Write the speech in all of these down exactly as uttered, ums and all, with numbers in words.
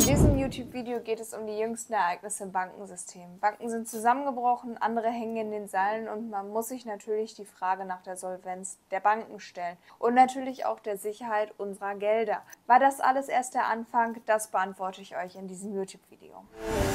In diesem YouTube-Video geht es um die jüngsten Ereignisse im Bankensystem. Banken sind zusammengebrochen, andere hängen in den Seilen und man muss sich natürlich die Frage nach der Solvenz der Banken stellen und natürlich auch der Sicherheit unserer Gelder. War das alles erst der Anfang? Das beantworte ich euch in diesem YouTube-Video.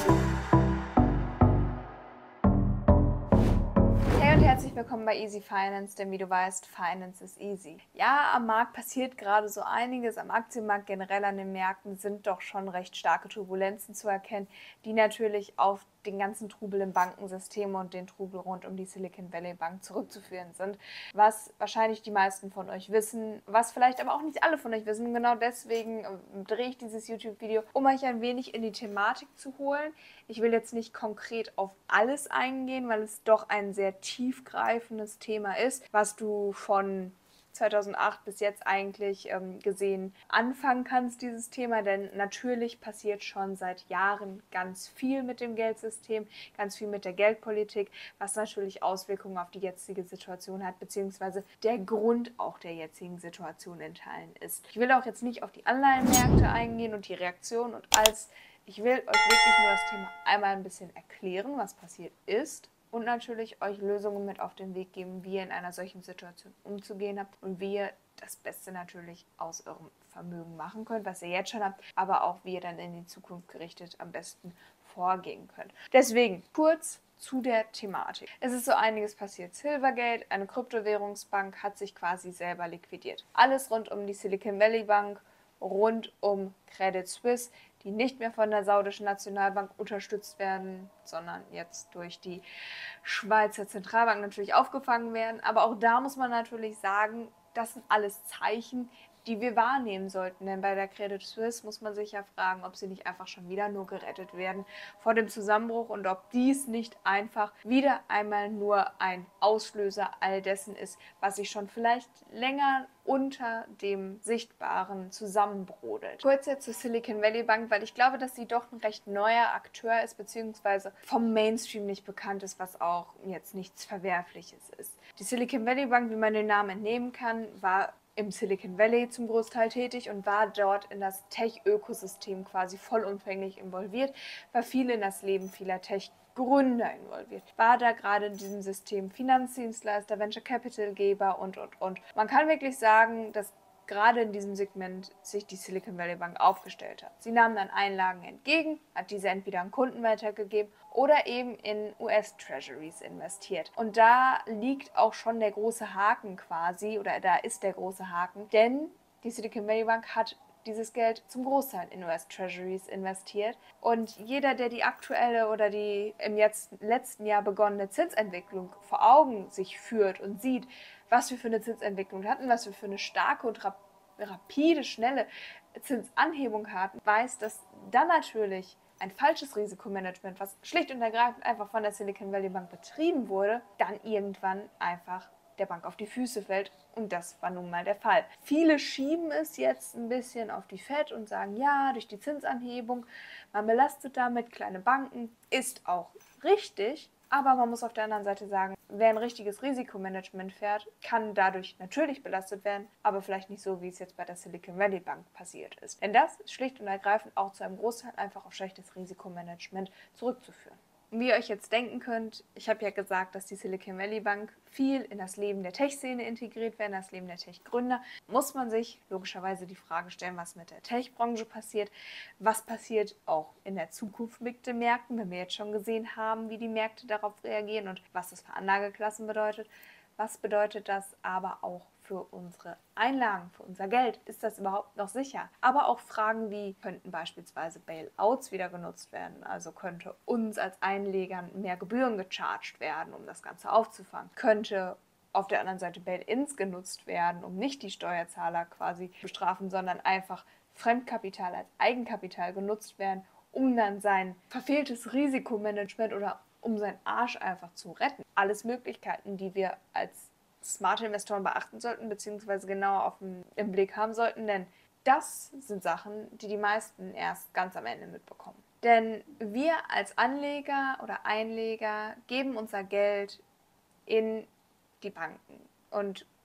Hey und herzlich willkommen bei Easy Finance, denn wie du weißt, Finance is easy. Ja, am Markt passiert gerade so einiges, am Aktienmarkt generell an den Märkten sind doch schon recht starke Turbulenzen zu erkennen, die natürlich auf den ganzen Trubel im Bankensystem und den Trubel rund um die Silicon Valley Bank zurückzuführen sind. Was wahrscheinlich die meisten von euch wissen, was vielleicht aber auch nicht alle von euch wissen. Genau deswegen drehe ich dieses YouTube-Video, um euch ein wenig in die Thematik zu holen. Ich will jetzt nicht konkret auf alles eingehen, weil es doch ein sehr tiefgreifendes Thema ist, was du von zweitausendacht bis jetzt eigentlich ähm, gesehen anfangen kannst, dieses Thema, denn natürlich passiert schon seit Jahren ganz viel mit dem Geldsystem, ganz viel mit der Geldpolitik, was natürlich Auswirkungen auf die jetzige Situation hat, beziehungsweise der Grund auch der jetzigen Situation in Teilen ist. Ich will auch jetzt nicht auf die Anleihenmärkte eingehen und die Reaktion und alles. Ich will euch wirklich nur das Thema einmal ein bisschen erklären, was passiert ist. Und natürlich euch Lösungen mit auf den Weg geben, wie ihr in einer solchen Situation umzugehen habt und wie ihr das Beste natürlich aus eurem Vermögen machen könnt, was ihr jetzt schon habt, aber auch wie ihr dann in die Zukunft gerichtet am besten vorgehen könnt. Deswegen kurz zu der Thematik. Es ist so einiges passiert. Silvergate, eine Kryptowährungsbank, hat sich quasi selber liquidiert. Alles rund um die Silicon Valley Bank, rund um Credit Suisse, die nicht mehr von der saudischen Nationalbank unterstützt werden, sondern jetzt durch die Schweizer Zentralbank natürlich aufgefangen werden. Aber auch da muss man natürlich sagen, das sind alles Zeichen, die wir wahrnehmen sollten. Denn bei der Credit Suisse muss man sich ja fragen, ob sie nicht einfach schon wieder nur gerettet werden vor dem Zusammenbruch und ob dies nicht einfach wieder einmal nur ein Auslöser all dessen ist, was sich schon vielleicht länger unter dem Sichtbaren zusammenbrodelt. Kurz jetzt zur Silicon Valley Bank, weil ich glaube, dass sie doch ein recht neuer Akteur ist, beziehungsweise vom Mainstream nicht bekannt ist, was auch jetzt nichts Verwerfliches ist. Die Silicon Valley Bank, wie man den Namen entnehmen kann, war im Silicon Valley zum Großteil tätig und war dort in das Tech-Ökosystem quasi vollumfänglich involviert, war viel in das Leben vieler Tech-Gründer involviert, war da gerade in diesem System Finanzdienstleister, Venture-Capital-Geber und, und, und. Man kann wirklich sagen, dass gerade in diesem Segment sich die Silicon Valley Bank aufgestellt hat. Sie nahm dann Einlagen entgegen, hat diese entweder an Kunden weitergegeben oder eben in U S-Treasuries investiert. Und da liegt auch schon der große Haken quasi, oder da ist der große Haken, denn die Silicon Valley Bank hat dieses Geld zum Großteil in U S-Treasuries investiert. Und jeder, der die aktuelle oder die im jetzt, letzten Jahr begonnene Zinsentwicklung vor Augen sich führt und sieht, was wir für eine Zinsentwicklung hatten, was wir für eine starke und rap rapide, schnelle Zinsanhebung hatten, weiß, dass dann natürlich ein falsches Risikomanagement, was schlicht und ergreifend einfach von der Silicon Valley Bank betrieben wurde, dann irgendwann einfach der Bank auf die Füße fällt. Und das war nun mal der Fall. Viele schieben es jetzt ein bisschen auf die Fed und sagen, ja, durch die Zinsanhebung, man belastet damit kleine Banken, ist auch richtig. Aber man muss auf der anderen Seite sagen, wer ein richtiges Risikomanagement fährt, kann dadurch natürlich belastet werden, aber vielleicht nicht so, wie es jetzt bei der Silicon Valley Bank passiert ist. Denn das ist schlicht und ergreifend auch zu einem Großteil einfach auf schlechtes Risikomanagement zurückzuführen. Und wie ihr euch jetzt denken könnt, ich habe ja gesagt, dass die Silicon Valley Bank viel in das Leben der Tech-Szene integriert wird, in das Leben der Tech-Gründer, muss man sich logischerweise die Frage stellen, was mit der Tech-Branche passiert, was passiert auch in der Zukunft mit den Märkten, wenn wir jetzt schon gesehen haben, wie die Märkte darauf reagieren und was das für Anlageklassen bedeutet. Was bedeutet das aber auch für unsere Einlagen, für unser Geld? Ist das überhaupt noch sicher? Aber auch Fragen wie, könnten beispielsweise Bailouts wieder genutzt werden? Also könnte uns als Einlegern mehr Gebühren gecharged werden, um das Ganze aufzufangen? Könnte auf der anderen Seite Bail-ins genutzt werden, um nicht die Steuerzahler quasi zu bestrafen, sondern einfach Fremdkapital als Eigenkapital genutzt werden, um dann sein verfehltes Risikomanagement oder um seinen Arsch einfach zu retten? Alles Möglichkeiten, die wir als smarte Investoren beachten sollten, beziehungsweise genauer auf den, im Blick haben sollten, denn das sind Sachen, die die meisten erst ganz am Ende mitbekommen. Denn wir als Anleger oder Einleger geben unser Geld in die Banken und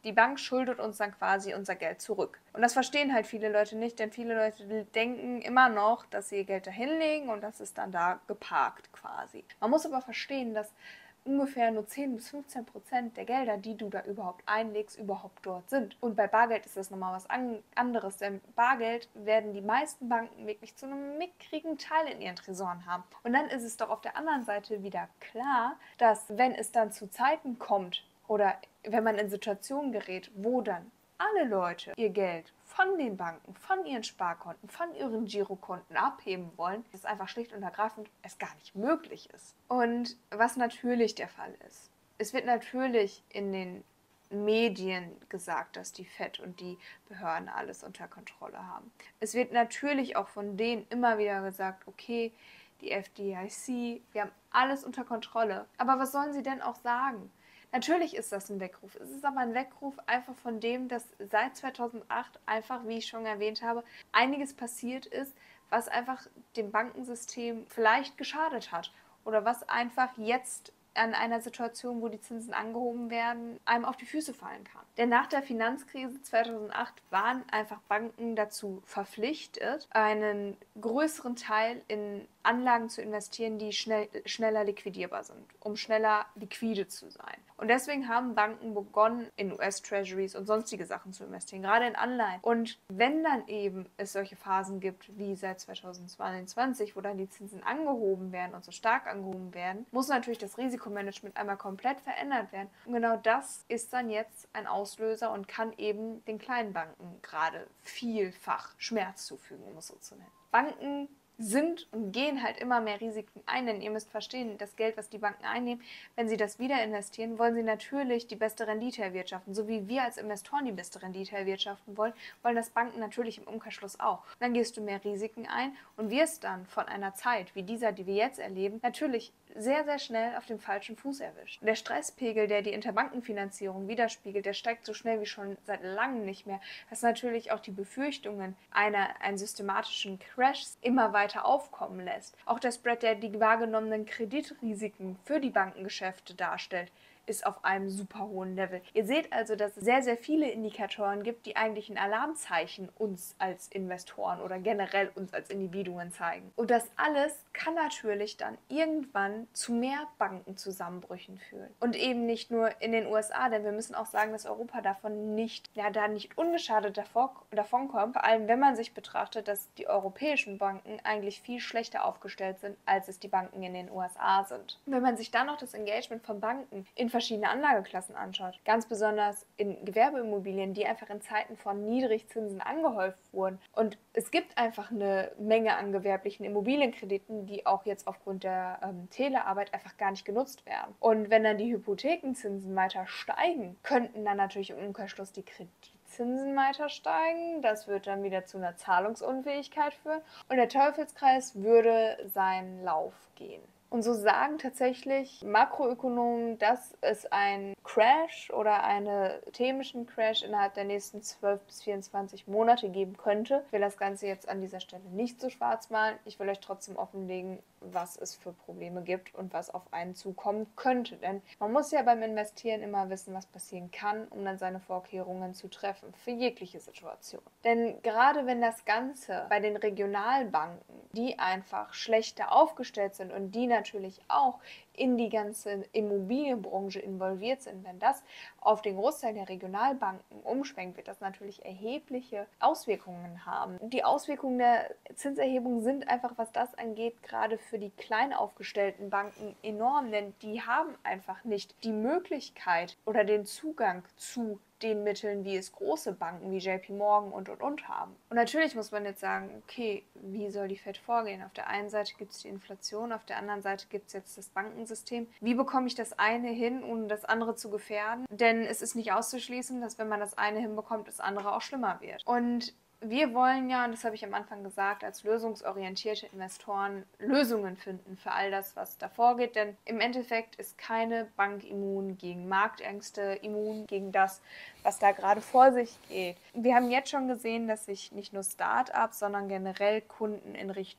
Die Bank schuldet uns dann quasi unser Geld zurück. Und das verstehen halt viele Leute nicht, denn viele Leute denken immer noch, dass sie ihr Geld da hinlegen und das ist dann da geparkt quasi. Man muss aber verstehen, dass ungefähr nur zehn bis fünfzehn Prozent der Gelder, die du da überhaupt einlegst, überhaupt dort sind. Und bei Bargeld ist das nochmal was an anderes, denn Bargeld werden die meisten Banken wirklich zu einem mickrigen Teil in ihren Tresoren haben. Und dann ist es doch auf der anderen Seite wieder klar, dass wenn es dann zu Zeiten kommt oder wenn man in Situationen gerät, wo dann alle Leute ihr Geld von den Banken, von ihren Sparkonten, von ihren Girokonten abheben wollen, dass einfach schlicht und ergreifend es gar nicht möglich ist. Und was natürlich der Fall ist, es wird natürlich in den Medien gesagt, dass die Fed und die Behörden alles unter Kontrolle haben. Es wird natürlich auch von denen immer wieder gesagt, okay, die F D I C, wir haben alles unter Kontrolle. Aber was sollen sie denn auch sagen? Natürlich ist das ein Weckruf. Es ist aber ein Weckruf einfach von dem, dass seit zweitausendacht einfach, wie ich schon erwähnt habe, einiges passiert ist, was einfach dem Bankensystem vielleicht geschadet hat oder was einfach jetzt an einer Situation, wo die Zinsen angehoben werden, einem auf die Füße fallen kann. Denn nach der Finanzkrise zweitausendacht waren einfach Banken dazu verpflichtet, einen größeren Teil in Anlagen zu investieren, die schnell, schneller liquidierbar sind, um schneller liquide zu sein. Und deswegen haben Banken begonnen, in U S-Treasuries und sonstige Sachen zu investieren, gerade in Anleihen. Und wenn dann eben es solche Phasen gibt, wie seit zweitausendzweiundzwanzig, wo dann die Zinsen angehoben werden und so stark angehoben werden, muss natürlich das Risikomanagement einmal komplett verändert werden. Und genau das ist dann jetzt ein Auslöser und kann eben den kleinen Banken gerade vielfach Schmerz zufügen, um es so zu nennen. Banken sind und gehen halt immer mehr Risiken ein, denn ihr müsst verstehen, das Geld, was die Banken einnehmen, wenn sie das wieder investieren, wollen sie natürlich die beste Rendite erwirtschaften. So wie wir als Investoren die beste Rendite erwirtschaften wollen, wollen das Banken natürlich im Umkehrschluss auch. Und dann gehst du mehr Risiken ein und wirst dann von einer Zeit wie dieser, die wir jetzt erleben, natürlich sehr, sehr schnell auf dem falschen Fuß erwischt. Der Stresspegel, der die Interbankenfinanzierung widerspiegelt, der steigt so schnell wie schon seit langem nicht mehr, dass natürlich auch die Befürchtungen einer, einen systematischen Crash immer weiter aufkommen lässt. Auch der Spread, der die wahrgenommenen Kreditrisiken für die Bankengeschäfte darstellt, ist auf einem super hohen Level. Ihr seht also, dass es sehr, sehr viele Indikatoren gibt, die eigentlich ein Alarmzeichen uns als Investoren oder generell uns als Individuen zeigen. Und das alles kann natürlich dann irgendwann zu mehr Bankenzusammenbrüchen führen. Und eben nicht nur in den U S A, denn wir müssen auch sagen, dass Europa davon nicht, ja, da nicht ungeschadet davor, davon kommt. Vor allem, wenn man sich betrachtet, dass die europäischen Banken eigentlich viel schlechter aufgestellt sind, als es die Banken in den U S A sind. Und wenn man sich dann noch das Engagement von Banken in verschiedene Anlageklassen anschaut, ganz besonders in Gewerbeimmobilien, die einfach in Zeiten von Niedrigzinsen angehäuft wurden. Und es gibt einfach eine Menge an gewerblichen Immobilienkrediten, die auch jetzt aufgrund der ähm, Telearbeit einfach gar nicht genutzt werden. Und wenn dann die Hypothekenzinsen weiter steigen, könnten dann natürlich im Umkehrschluss die Kreditzinsen weiter steigen. Das wird dann wieder zu einer Zahlungsunfähigkeit führen. Und der Teufelskreis würde seinen Lauf gehen. Und so sagen tatsächlich Makroökonomen, dass es einen Crash oder einen systemischen Crash innerhalb der nächsten zwölf bis vierundzwanzig Monate geben könnte. Ich will das Ganze jetzt an dieser Stelle nicht so schwarz malen. Ich will euch trotzdem offenlegen, was es für Probleme gibt und was auf einen zukommen könnte. Denn man muss ja beim Investieren immer wissen, was passieren kann, um dann seine Vorkehrungen zu treffen für jegliche Situation. Denn gerade wenn das Ganze bei den Regionalbanken, die einfach schlechter aufgestellt sind und die natürlich auch in die ganze Immobilienbranche involviert sind, wenn das auf den Großteil der Regionalbanken umschwenkt, wird das natürlich erhebliche Auswirkungen haben. Die Auswirkungen der Zinserhebung sind einfach, was das angeht, gerade für die klein aufgestellten Banken enorm, denn die haben einfach nicht die Möglichkeit oder den Zugang zu den Mitteln, wie es große Banken wie J P Morgan und und und haben. Und natürlich muss man jetzt sagen, okay, wie soll die Fed vorgehen? Auf der einen Seite gibt es die Inflation, auf der anderen Seite gibt es jetzt das Bankensystem. Wie bekomme ich das eine hin, ohne das andere zu gefährden? Denn es ist nicht auszuschließen, dass wenn man das eine hinbekommt, das andere auch schlimmer wird. Und wir wollen ja, und das habe ich am Anfang gesagt, als lösungsorientierte Investoren Lösungen finden für all das, was da vorgeht. Denn im Endeffekt ist keine Bank immun gegen Marktängste, immun gegen das, was da gerade vor sich geht. Wir haben jetzt schon gesehen, dass sich nicht nur Start-ups, sondern generell Kunden in Richtung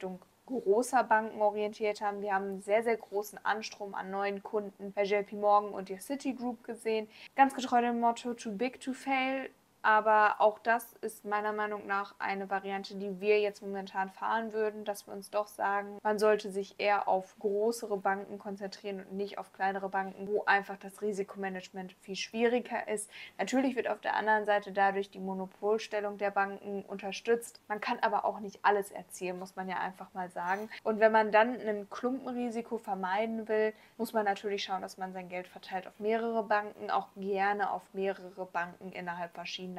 großer Banken orientiert haben. Wir haben einen sehr, sehr großen Anstrom an neuen Kunden bei J P Morgan und der Citigroup gesehen. Ganz getreu dem Motto too big to fail. Aber auch das ist meiner Meinung nach eine Variante, die wir jetzt momentan fahren würden, dass wir uns doch sagen, man sollte sich eher auf größere Banken konzentrieren und nicht auf kleinere Banken, wo einfach das Risikomanagement viel schwieriger ist. Natürlich wird auf der anderen Seite dadurch die Monopolstellung der Banken unterstützt. Man kann aber auch nicht alles erzielen, muss man ja einfach mal sagen. Und wenn man dann ein Klumpenrisiko vermeiden will, muss man natürlich schauen, dass man sein Geld verteilt auf mehrere Banken, auch gerne auf mehrere Banken innerhalb verschiedener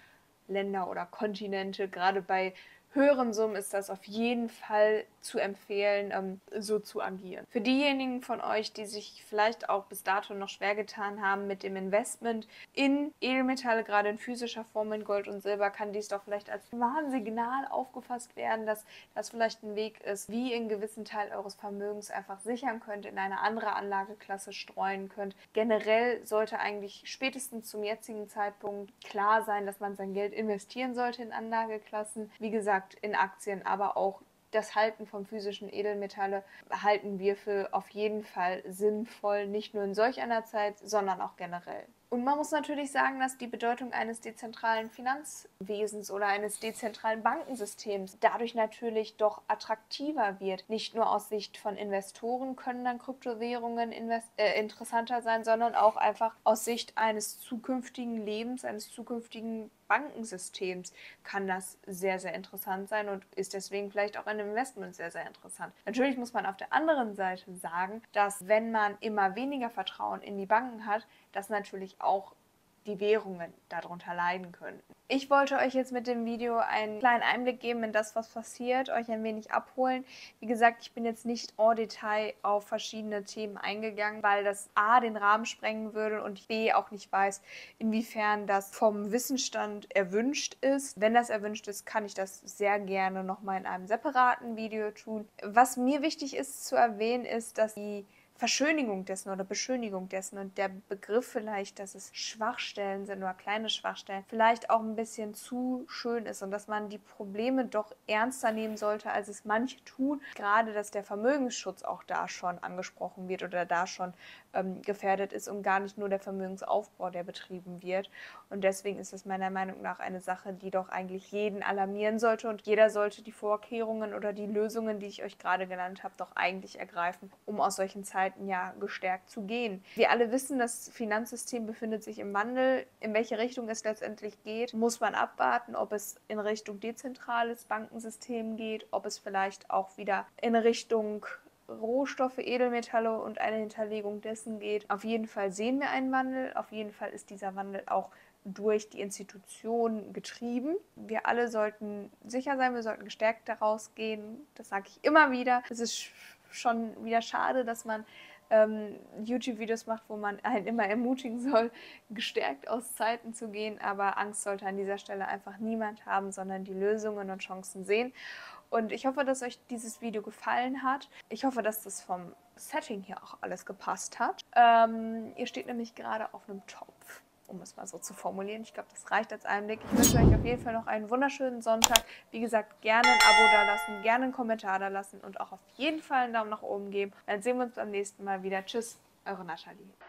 Länder oder Kontinente. Gerade bei höheren Summen ist das auf jeden Fall zu empfehlen, ähm, so zu agieren. Für diejenigen von euch, die sich vielleicht auch bis dato noch schwer getan haben mit dem Investment in Edelmetalle, gerade in physischer Form in Gold und Silber, kann dies doch vielleicht als Warnsignal aufgefasst werden, dass das vielleicht ein Weg ist, wie ihr einen gewissen Teil eures Vermögens einfach sichern könnt, in eine andere Anlageklasse streuen könnt. Generell sollte eigentlich spätestens zum jetzigen Zeitpunkt klar sein, dass man sein Geld investieren sollte in Anlageklassen. Wie gesagt, in Aktien, aber auch das Halten von physischen Edelmetalle halten wir für auf jeden Fall sinnvoll, nicht nur in solch einer Zeit, sondern auch generell. Und man muss natürlich sagen, dass die Bedeutung eines dezentralen Finanzwesens oder eines dezentralen Bankensystems dadurch natürlich doch attraktiver wird. Nicht nur aus Sicht von Investoren können dann Kryptowährungen invest- äh, interessanter sein, sondern auch einfach aus Sicht eines zukünftigen Lebens, eines zukünftigen Bankensystems kann das sehr, sehr interessant sein und ist deswegen vielleicht auch ein Investment sehr, sehr interessant. Natürlich muss man auf der anderen Seite sagen, dass wenn man immer weniger Vertrauen in die Banken hat, dass natürlich auch die Währungen darunter leiden könnten. Ich wollte euch jetzt mit dem Video einen kleinen Einblick geben in das, was passiert, euch ein wenig abholen. Wie gesagt, ich bin jetzt nicht en Detail auf verschiedene Themen eingegangen, weil das A den Rahmen sprengen würde und B auch nicht weiß, inwiefern das vom Wissensstand erwünscht ist. Wenn das erwünscht ist, kann ich das sehr gerne nochmal in einem separaten Video tun. Was mir wichtig ist zu erwähnen, ist, dass die Verschönigung dessen oder Beschönigung dessen und der Begriff vielleicht, dass es Schwachstellen sind oder kleine Schwachstellen, vielleicht auch ein bisschen zu schön ist und dass man die Probleme doch ernster nehmen sollte, als es manche tun. Gerade, dass der Vermögensschutz auch da schon angesprochen wird oder da schon ähm, gefährdet ist und gar nicht nur der Vermögensaufbau, der betrieben wird. Und deswegen ist es meiner Meinung nach eine Sache, die doch eigentlich jeden alarmieren sollte und jeder sollte die Vorkehrungen oder die Lösungen, die ich euch gerade genannt habe, doch eigentlich ergreifen, um aus solchen Zeiten ja gestärkt zu gehen. Wir alle wissen, das Finanzsystem befindet sich im Wandel. In welche Richtung es letztendlich geht, muss man abwarten, ob es in Richtung dezentrales Bankensystem geht, ob es vielleicht auch wieder in Richtung Rohstoffe, Edelmetalle und eine Hinterlegung dessen geht. Auf jeden Fall sehen wir einen Wandel. Auf jeden Fall ist dieser Wandel auch durch die Institutionen getrieben. Wir alle sollten sicher sein, wir sollten gestärkt daraus gehen. Das sage ich immer wieder. Es ist schon wieder schade, dass man ähm, YouTube-Videos macht, wo man einen immer ermutigen soll, gestärkt aus Zeiten zu gehen. Aber Angst sollte an dieser Stelle einfach niemand haben, sondern die Lösungen und Chancen sehen. Und ich hoffe, dass euch dieses Video gefallen hat. Ich hoffe, dass das vom Setting hier auch alles gepasst hat. Ähm, ihr steht nämlich gerade auf einem Topf, um es mal so zu formulieren. Ich glaube, das reicht als Einblick. Ich wünsche euch auf jeden Fall noch einen wunderschönen Sonntag. Wie gesagt, gerne ein Abo da lassen, gerne einen Kommentar da lassen und auch auf jeden Fall einen Daumen nach oben geben. Dann sehen wir uns beim nächsten Mal wieder. Tschüss, eure Nathalie.